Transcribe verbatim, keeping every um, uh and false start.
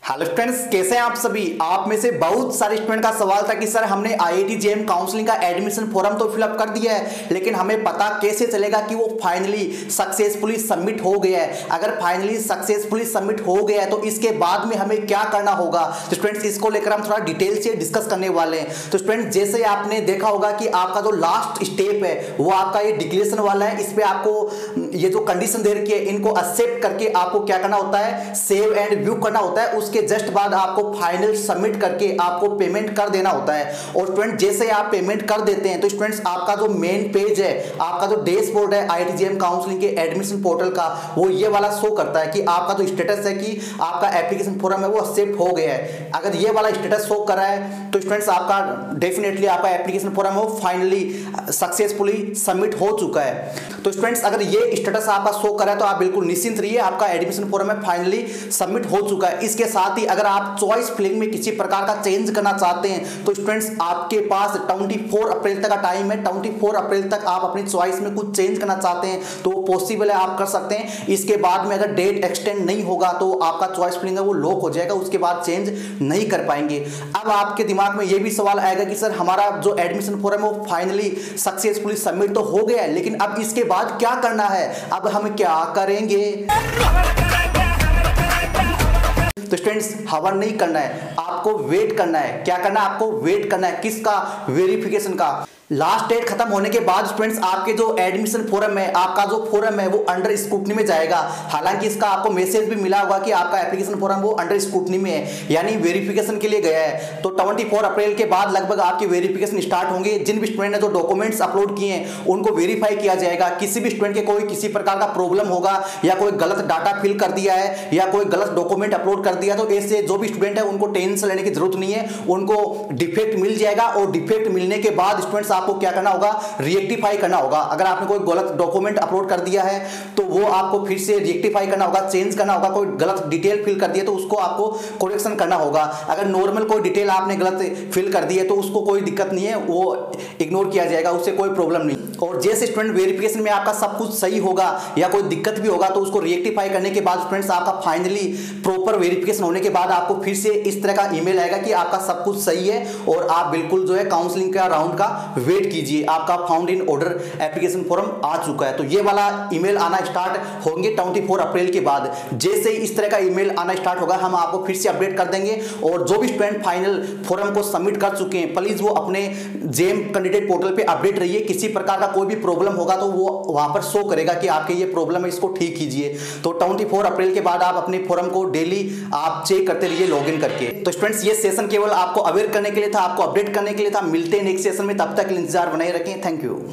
Hello students, कैसे हैं आप सभी। आप में से बहुत सारे स्टूडेंट का सवाल था कि सर हमने आईआईटी जेईई काउंसलिंग का एडमिशन फॉर्म तो फिलअप कर दिया है, लेकिन हमें पता कैसे चलेगा कि वो फाइनली सक्सेसफुली सबमिट हो गया है। अगर फाइनली सक्सेसफुली सबमिट हो गया है तो इसके बाद में हमें क्या करना होगा। तो स्टूडेंट्स इसको लेकर हम थोड़ा डिटेल से डिस्कस करने वाले हैं। तो स्टूडेंट्स जैसे आपने देखा होगा कि आपका जो लास्ट स्टेप है वो आपका ये डिक्लेरेशन वाला है। इस पर आपको ये जो कंडीशन दे रखी है इनको एक्सेप्ट करके आपको क्या करना होता है, सेव एंड व्यू करना होता है। उसके जस्ट बाद आपको फाइनल सबमिट करके आपको पेमेंट कर देना होता है। और स्टूडेंट जैसे आप पेमेंट कर देते हैं तो स्टूडेंट्स आपका जो मेन पेज है, आपका जो डैशबोर्ड है आईआईटी जेईई काउंसलिंग के एडमिशन पोर्टल का, वो ये वाला शो करता है कि आपका जो स्टेटस है कि आपका एप्लीकेशन फॉर्म है वो एक्सेप्ट हो गया है। अगर ये वाला स्टेटस शो कर रहा है तो स्टूडेंट्स आपका डेफिनेटली आपका एप्लीकेशन फॉर्म है वो फाइनली सक्सेसफुली सबमिट हो चुका है। तो स्टूडेंट्स अगर ये स्टेटस आपका शो कर रहा है तो आप बिल्कुल निश्चिंत रहिए, आपका एडमिशन फॉर्म है फाइनली सबमिट हो चुका है। इसके साथ ही अगर आप चॉइस फिलिंग में किसी प्रकार का चेंज करना चाहते हैं तो स्टूडेंट्स आपके पास चौबीस अप्रैल तक का टाइम है। चौबीस अप्रैल तक आप अपनी चॉइस में कुछ चेंज करना चाहते हैं तो वो पॉसिबल है, आप कर सकते हैं। इसके बाद में अगर डेट एक्सटेंड नहीं होगा तो आपका चॉइस फिलिंग है वो लॉक हो जाएगा, उसके बाद चेंज नहीं कर पाएंगे। अब आपके दिमाग में ये भी सवाल आएगा कि सर हमारा जो एडमिशन फॉर्म है वो फाइनली सक्सेसफुली सबमिट तो हो गया है, लेकिन अब इसके बाद क्या करना है, अब हम क्या करेंगे। तो स्टूडेंट्स हवन नहीं करना है, आपको वेट करना है। क्या करना है, आपको वेट करना है। किसका, वेरिफिकेशन का। लास्ट डेट खत्म होने के बाद स्टूडेंट्स आपके जो एडमिशन फॉर्म है, आपका जो फॉर्म है वो अंडर स्क्रूटनी में जाएगा। हालांकि इसका आपको मैसेज भी मिला होगा कि आपका एप्लीकेशन फॉर्म वो अंडर स्क्रूटनी में है, यानी वेरिफिकेशन के लिए गया है। तो चौबीस अप्रैल के बाद लगभग आपकी वेरिफिकेशन स्टार्ट होंगे। जिन भी स्टूडेंट ने जो डॉक्यूमेंट्स अपलोड किए हैं उनको वेरीफाई किया जाएगा। किसी भी स्टूडेंट के कोई किसी प्रकार का प्रॉब्लम होगा या कोई गलत डाटा फिल कर दिया है या कोई गलत डॉक्यूमेंट अपलोड कर दिया तो ऐसे जो भी स्टूडेंट है उनको टेंशन लेने की जरूरत नहीं है, उनको डिफेक्ट मिल जाएगा। और डिफेक्ट मिलने के बाद स्टूडेंट्स आपको क्या करना होगा, रिएक्टिफाई करना होगा। अगर आपने कोई गलत डॉक्यूमेंट अपलोड कर दिया है तो वो आपको फिर से रिएक्टिफाई करना होगा, चेंज करना होगा। कोई गलत डिटेल फिल कर दिया तो उसको आपको करेक्शन करना होगा। अगर नॉर्मल कोई डिटेल आपने गलत फिल कर दी है तो उसको कोई दिक्कत नहीं है, वो इग्नोर किया जाएगा, उससे कोई प्रॉब्लम नहीं। और जैसे स्टूडेंट वेरिफिकेशन में आपका सब कुछ सही होगा या कोई दिक्कत भी होगा तो उसको रिएक्टिफाई करने के बाद स्टूडेंट्स आपका फाइनली प्रॉपर वेरिफिकेशन होने के बाद आपको फिर से इस तरह का ईमेल आएगा कि आपका सब कुछ सही है और आप बिल्कुल जो है काउंसलिंग का राउंड का वेट कीजिए, आपका found in order application form आ चुका है। तो ये वाला ईमेल आना स्टार्ट होंगे चौबीस अप्रैल के बाद। जैसे ही इस तरह का ईमेल आना स्टार्ट होगा हम आपको फिर से अपडेट कर देंगे। और जो भी स्टूडेंट फाइनल फॉर्म को सबमिट कर चुके हैं प्लीज वो अपने जेईई कैंडिडेट पोर्टल पे अपडेट रहिए। किसी प्रकार का कोई भी प्रॉब्लम होगा तो वो वहां पर शो करेगा कि आपके ये प्रॉब्लम है, इसको ठीक कीजिए। तो चौबीस अप्रैल के बाद आप अपने फॉर्म को डेली आप चेक करते रहिए लॉगिन करके। तो स्टूडेंट्स ये सेशन केवल आपको अवेयर करने के लिए था, आपको अपडेट करने के लिए था। मिलते हैं नेक्स्ट सेशन में, तब तक इंतजार बनाए रखें। Thank you.